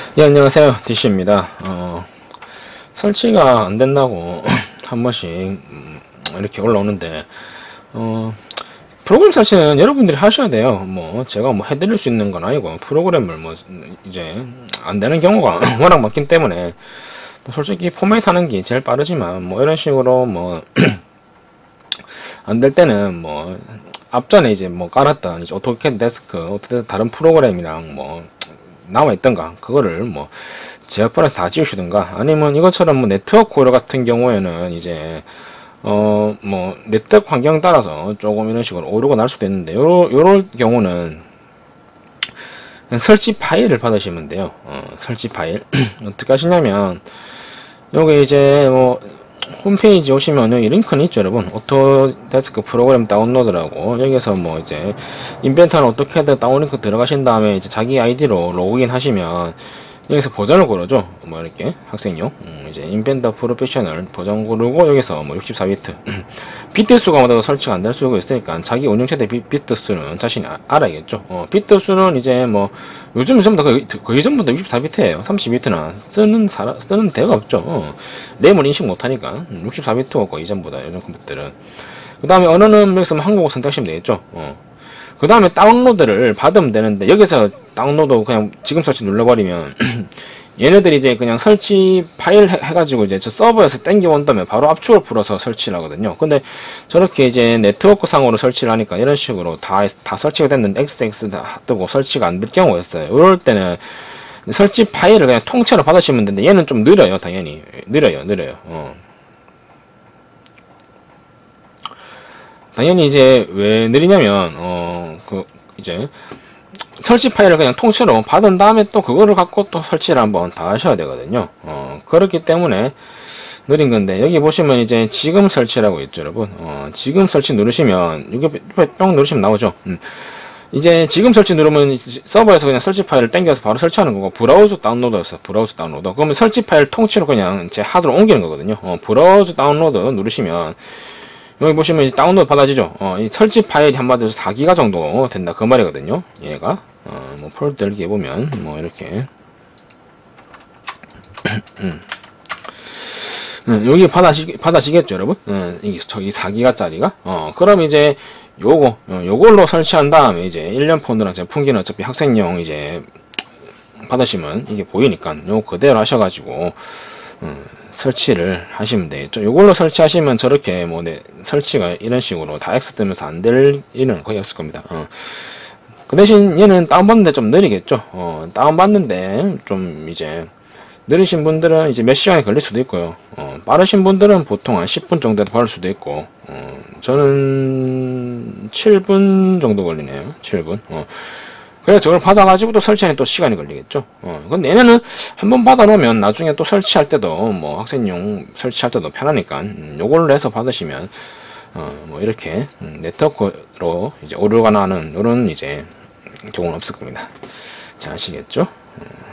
예, 안녕하세요. DC입니다. 설치가 안 된다고 한 번씩 이렇게 올라오는데, 프로그램 설치는 여러분들이 하셔야 돼요. 뭐, 제가 뭐 해드릴 수 있는 건 아니고, 프로그램을 뭐, 이제, 안 되는 경우가 워낙 많기 때문에, 뭐 솔직히 포맷 하는 게 제일 빠르지만, 뭐, 이런 식으로 뭐, 안 될 때는 뭐, 앞전에 이제 뭐 깔았던 이제 오토캐드 데스크, 어떻게 다른 프로그램이랑 뭐, 남아있던가, 그거를 뭐, 제어판에서 다 지우시든가, 아니면 이것처럼 뭐 네트워크 오류 같은 경우에는 이제, 뭐, 네트워크 환경 따라서 조금 이런 식으로 오류가 날 수도 있는데, 요럴 경우는 그냥 설치 파일을 받으시면 돼요. 설치 파일. 어떻게 하시냐면, 여기 이제 뭐, 홈페이지 오시면 여기 링크는 있죠, 여러분. 오토데스크 프로그램 다운로드라고. 여기서 뭐 이제, 인벤터는 어떻게든 다운링크 들어가신 다음에 이제 자기 아이디로 로그인 하시면, 여기서 버전을 고르죠. 뭐 이렇게 학생용 이제 인벤더 프로페셔널 버전 고르고 여기서 뭐 64비트 비트 수가 맞아도 설치가 안 될 수가 있으니까 자기 운영체대 비트 수는 자신이 알아야겠죠. 비트 수는 이제 뭐 요즘은 전부 다 거의 전부 다 64비트예요. 30비트나 쓰는 데가 없죠. 램을 인식 못하니까 64비트고 거의 전부 다 요즘 컴퓨터들은. 그 다음에 언어는 여기서 한국어 선택하시면 되겠죠. 그 다음에 다운로드를 받으면 되는데, 여기서 다운로드 그냥 지금 설치 눌러버리면, 얘네들이 이제 그냥 설치 파일 해가지고 이제 저 서버에서 땡겨온 다음에 바로 압축을 풀어서 설치를 하거든요. 근데 저렇게 이제 네트워크 상으로 설치를 하니까 이런 식으로 다 설치가 됐는데 XX 다 뜨고 설치가 안 될 경우가 있어요. 이럴 때는 설치 파일을 그냥 통째로 받으시면 되는데, 얘는 좀 느려요, 당연히. 느려요. 당연히 이제 왜 느리냐면 이제 설치 파일을 그냥 통째로 받은 다음에 또 그거를 갖고 또 설치를 한번 다 하셔야 되거든요. 그렇기 때문에 느린 건데, 여기 보시면 이제 지금 설치라고 있죠, 여러분. 지금 설치 누르시면 이게 뿅 누르시면 나오죠. 이제 지금 설치 누르면 서버에서 그냥 설치 파일을 당겨서 바로 설치하는 거고, 브라우저 다운로드였어. 브라우저 다운로드. 그러면 설치 파일 통째로 그냥 제 하드로 옮기는 거거든요. 브라우저 다운로드 누르시면 여기 보시면 이제 다운로드 받아지죠. 이 설치 파일이 한마디로 4기가 정도 된다, 그 말이거든요. 얘가 뭐 폴더 열기 해보면 뭐 이렇게 여기 받아지겠죠, 여러분. 이게 저기 4기가짜리가 그럼 이제 요걸로 설치한 다음에 이제 1년 폰이랑 제품기는 어차피 학생용 이제 받으시면 이게 보이니까 요 그대로 하셔가지고 설치를 하시면 되겠죠. 요걸로 설치하시면 저렇게 뭐 설치가 이런 식으로 다 X 뜨면서 안 될 일은 거의 없을 겁니다. 그 대신 얘는 다운받는데 좀 느리겠죠. 다운받는데 좀 이제 느리신 분들은 이제 몇 시간이 걸릴 수도 있고요. 빠르신 분들은 보통 한 10분 정도도 받을 수도 있고, 저는 7분 정도 걸리네요. 7분. 그래서 저걸 받아가지고 또 설치하는 또 시간이 걸리겠죠. 근데 얘네는 한번 받아놓으면 나중에 또 설치할 때도 뭐 학생용 설치할 때도 편하니까 요걸로 해서 받으시면 뭐 이렇게 네트워크로 이제 오류가 나는 요런 이제 경우는 없을 겁니다. 자, 아시겠죠?